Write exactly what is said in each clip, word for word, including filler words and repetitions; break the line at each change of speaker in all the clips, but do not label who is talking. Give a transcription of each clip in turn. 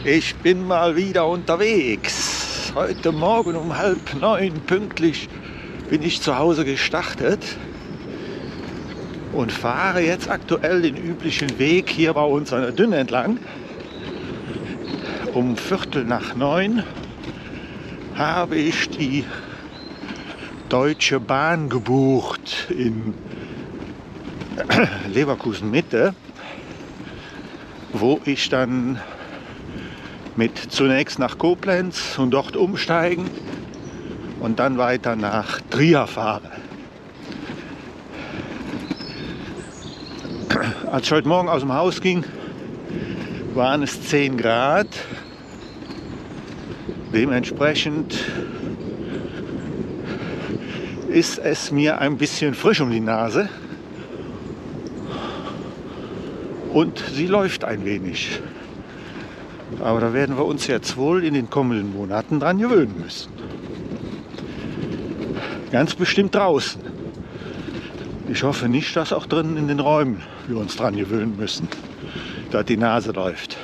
Ich bin mal wieder unterwegs. Heute Morgen um halb neun pünktlich bin ich zu Hause gestartet und fahre jetzt aktuell den üblichen Weg hier bei uns an der Dünne entlang. Um Viertel nach neun habe ich die Deutsche Bahn gebucht in Leverkusen Mitte, wo ich dann mit zunächst nach Koblenz und dort umsteigen und dann weiter nach Trier fahre. Als ich heute Morgen aus dem Haus ging, waren es zehn Grad. Dementsprechend ist es mir ein bisschen frisch um die Nase und sie läuft ein wenig. Aber da werden wir uns jetzt wohl in den kommenden Monaten dran gewöhnen müssen. Ganz bestimmt draußen. Ich hoffe nicht, dass auch drinnen in den Räumen wir uns dran gewöhnen müssen, dass die Nase läuft.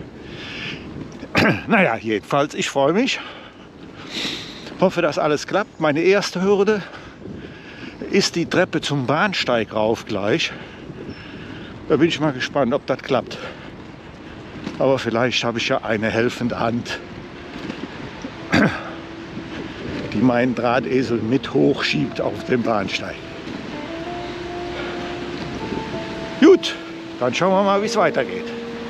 Naja, jedenfalls, ich freue mich. Hoffe, dass alles klappt. Meine erste Hürde ist die Treppe zum Bahnsteig rauf gleich. Da bin ich mal gespannt, ob das klappt. Aber vielleicht habe ich ja eine helfende Hand, die meinen Drahtesel mit hochschiebt auf dem Bahnsteig. Gut, dann schauen wir mal, wie es weitergeht.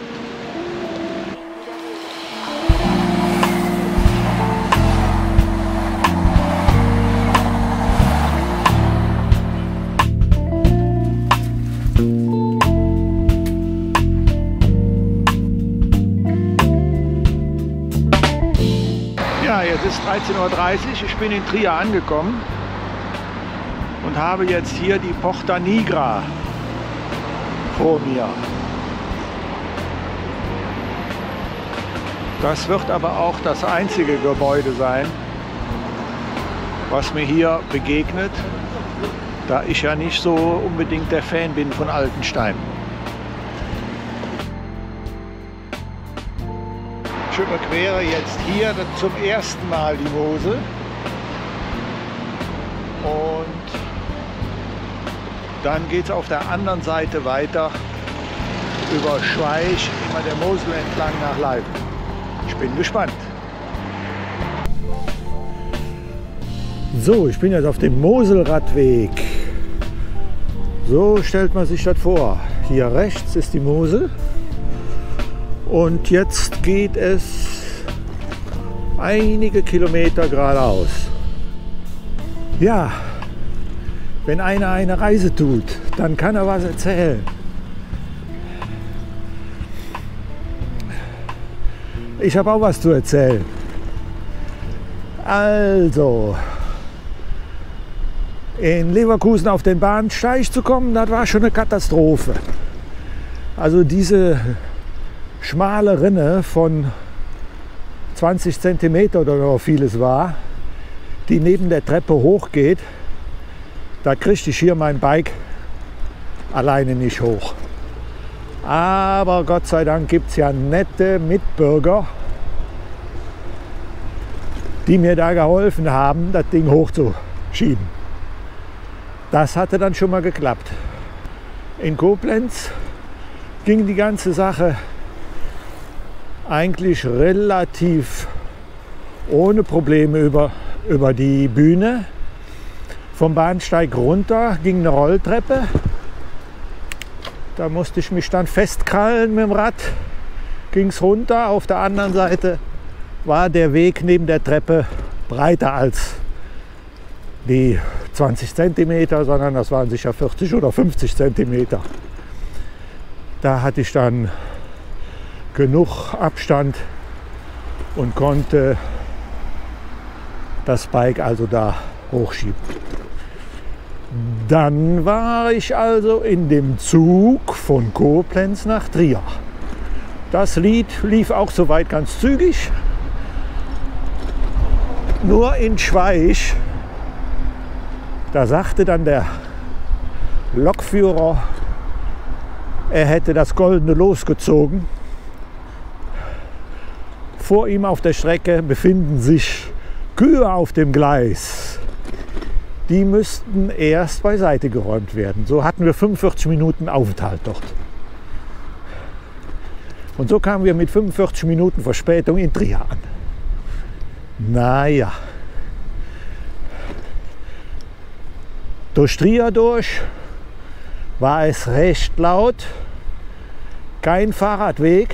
Ja, jetzt ist dreizehn Uhr dreißig, ich bin in Trier angekommen und habe jetzt hier die Porta Nigra vor mir. Das wird aber auch das einzige Gebäude sein, was mir hier begegnet, da ich ja nicht so unbedingt der Fan bin von alten Steinen. Ich überquere jetzt hier zum ersten Mal die Mosel und dann geht es auf der anderen Seite weiter über Schweich, immer der Mosel entlang nach Leiden. Ich bin gespannt. So, ich bin jetzt auf dem Moselradweg. So stellt man sich das vor. Hier rechts ist die Mosel. Und jetzt geht es einige Kilometer geradeaus. Ja, wenn einer eine Reise tut, dann kann er was erzählen. Ich habe auch was zu erzählen. Also, in Leverkusen auf den Bahnsteig zu kommen, das war schon eine Katastrophe. Also diese schmale Rinne von zwanzig Zentimeter oder so viel es war, die neben der Treppe hochgeht, da kriegte ich hier mein Bike alleine nicht hoch. Aber Gott sei Dank gibt es ja nette Mitbürger, die mir da geholfen haben, das Ding hochzuschieben. Das hatte dann schon mal geklappt. In Koblenz ging die ganze Sache eigentlich relativ ohne Probleme über, über die Bühne. Vom Bahnsteig runter ging eine Rolltreppe. Da musste ich mich dann festkrallen mit dem Rad. Ging es runter. Auf der anderen Seite war der Weg neben der Treppe breiter als die zwanzig Zentimeter, sondern das waren sicher vierzig oder fünfzig Zentimeter. Da hatte ich dann genug Abstand und konnte das Bike also da hochschieben. Dann war ich also in dem Zug von Koblenz nach Trier. Das Lied lief auch soweit ganz zügig. Nur in Schweich, da sagte dann der Lokführer, er hätte das goldene Los gezogen. Vor ihm auf der Strecke befinden sich Kühe auf dem Gleis. Die müssten erst beiseite geräumt werden. So hatten wir fünfundvierzig Minuten Aufenthalt dort. Und so kamen wir mit fünfundvierzig Minuten Verspätung in Trier an. Naja. Durch Trier durch war es recht laut. Kein Fahrradweg.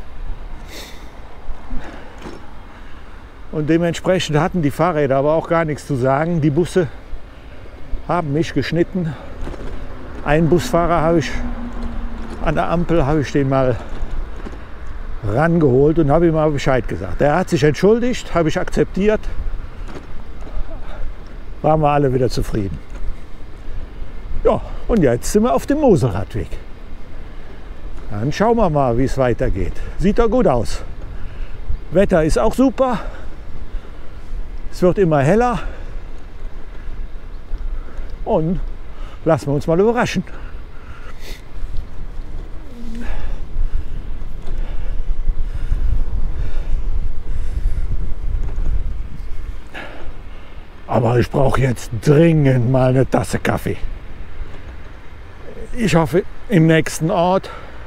Und dementsprechend hatten die Fahrräder aber auch gar nichts zu sagen. Die Busse haben mich geschnitten. Einen Busfahrer habe ich an der Ampel, habe ich den mal rangeholt und habe ihm mal Bescheid gesagt. Er hat sich entschuldigt, habe ich akzeptiert. Waren wir alle wieder zufrieden. Ja, und jetzt sind wir auf dem Moselradweg. Dann schauen wir mal, wie es weitergeht. Sieht doch gut aus. Wetter ist auch super. Es wird immer heller. Und lassen wir uns mal überraschen. Aber ich brauche jetzt dringend mal eine Tasse Kaffee. Ich hoffe, im nächsten Ort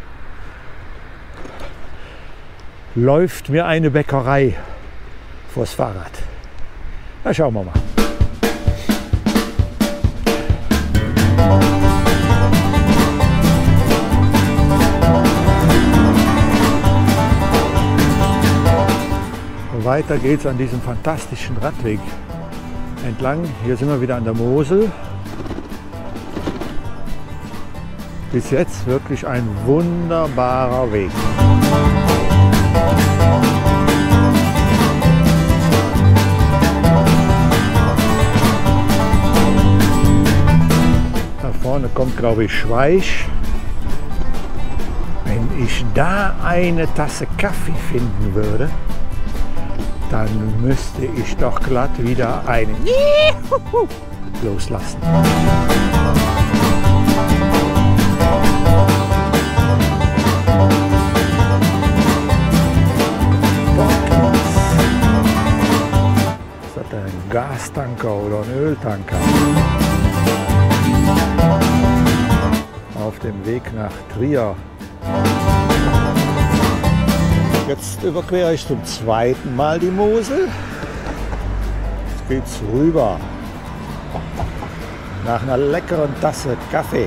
läuft mir eine Bäckerei vors Fahrrad. Na, schauen wir mal. Weiter geht's an diesem fantastischen Radweg entlang. Hier sind wir wieder an der Mosel. Bis jetzt wirklich ein wunderbarer Weg. Da vorne kommt, glaube ich, Schweich. Wenn ich da eine Tasse Kaffee finden würde, dann müsste ich doch glatt wieder einen loslassen. Ist das ein Gastanker oder ein Öltanker? Auf dem Weg nach Trier. Jetzt überquere ich zum zweiten Mal die Mosel. Jetzt geht's rüber nach einer leckeren Tasse Kaffee.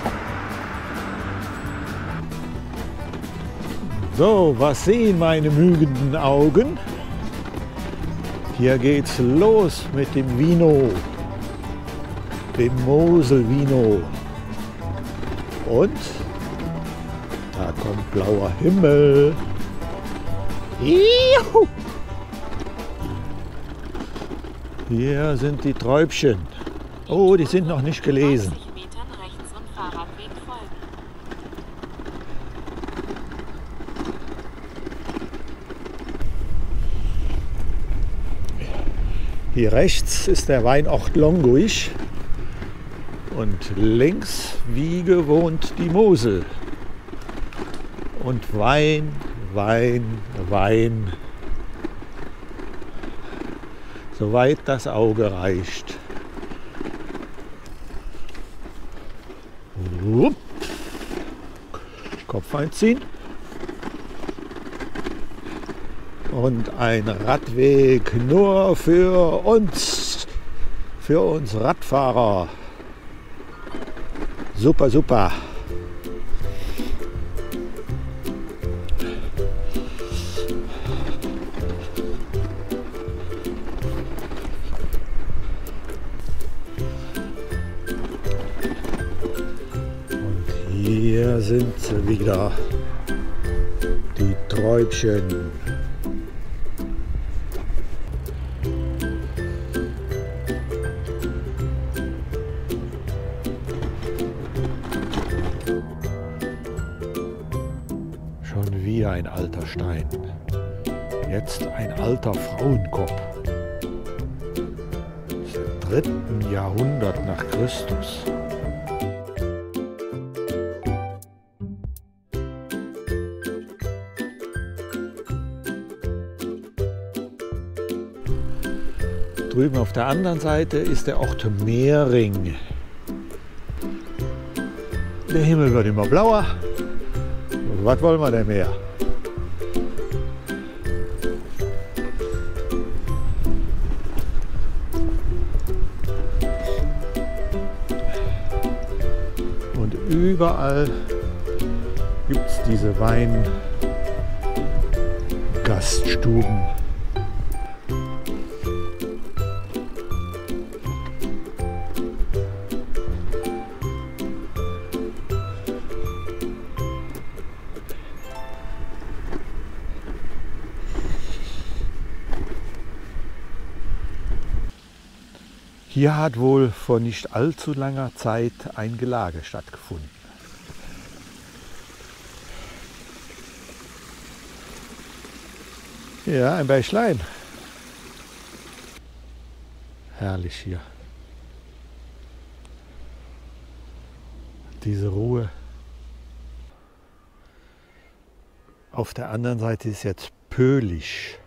So, was sehen meine mügenden Augen? Hier geht's los mit dem Vino, dem Mosel-Vino. Und da kommt blauer Himmel. Juhu. Hier sind die Träubchen. Oh, die sind noch nicht gelesen. Hier rechts ist der Weinort Longuich und links wie gewohnt die Mosel. Und Wein, Wein, Wein, soweit das Auge reicht. Upp. Kopf einziehen. Und ein Radweg nur für uns, für uns Radfahrer. Super, super. Hier sind sie wieder, die Träubchen. Schon wieder ein alter Stein. Jetzt ein alter Frauenkopf. Aus dem dritten Jahrhundert nach Christus. Drüben auf der anderen Seite ist der Ort Mehring. Der Himmel wird immer blauer. Was wollen wir denn mehr? Und überall gibt es diese Weingaststuben. Hier hat wohl vor nicht allzu langer Zeit ein Gelage stattgefunden. Ja, ein Bächlein. Herrlich hier. Diese Ruhe. Auf der anderen Seite ist jetzt Pöhlich.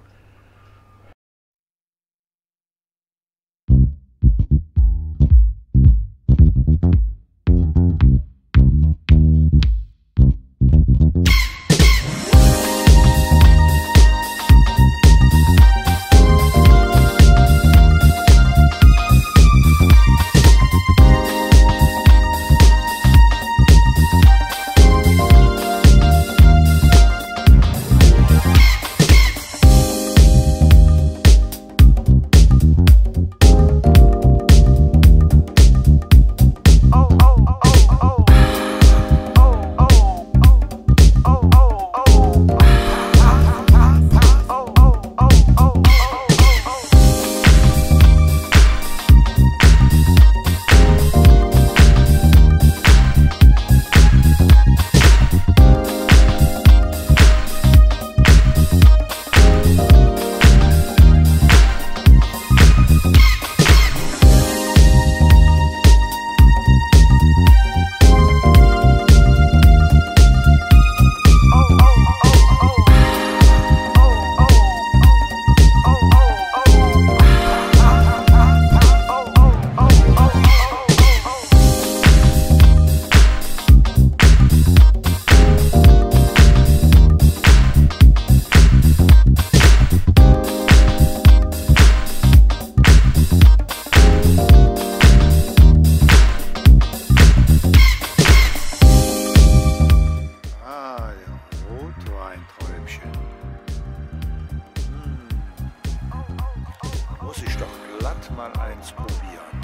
Muss ich doch glatt mal eins probieren.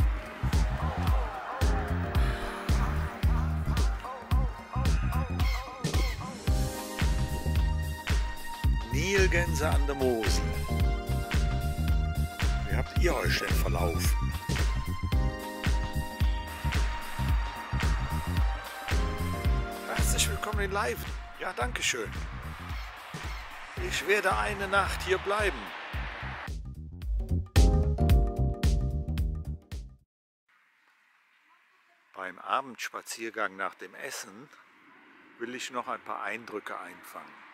Nilgänse an der Mosel. Wie habt ihr euch denn verlaufen? Herzlich willkommen in Live. Ja, danke schön. Ich werde eine Nacht hier bleiben. Beim Abendspaziergang nach dem Essen will ich noch ein paar Eindrücke einfangen.